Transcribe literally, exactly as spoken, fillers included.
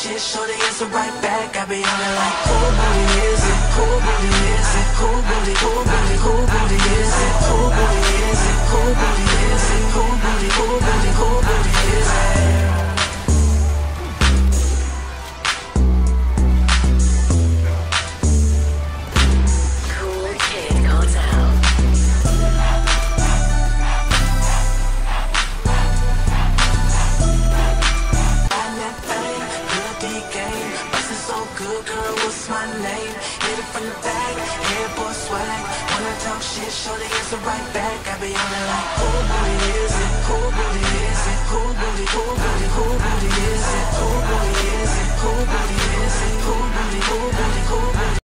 shit, shorty answer right back. I be on it like, who booty is it? Who booty is it? Who booty, who booty, who booty is it? Who booty is it? Who booty is it? Who booty, who booty, who booty is it? Shorty answer right back. I be on it like, who booty is it? Who booty is it? Who booty, who booty, who booty is it? Who booty is it? Who booty is it? Who booty, who booty, who booty?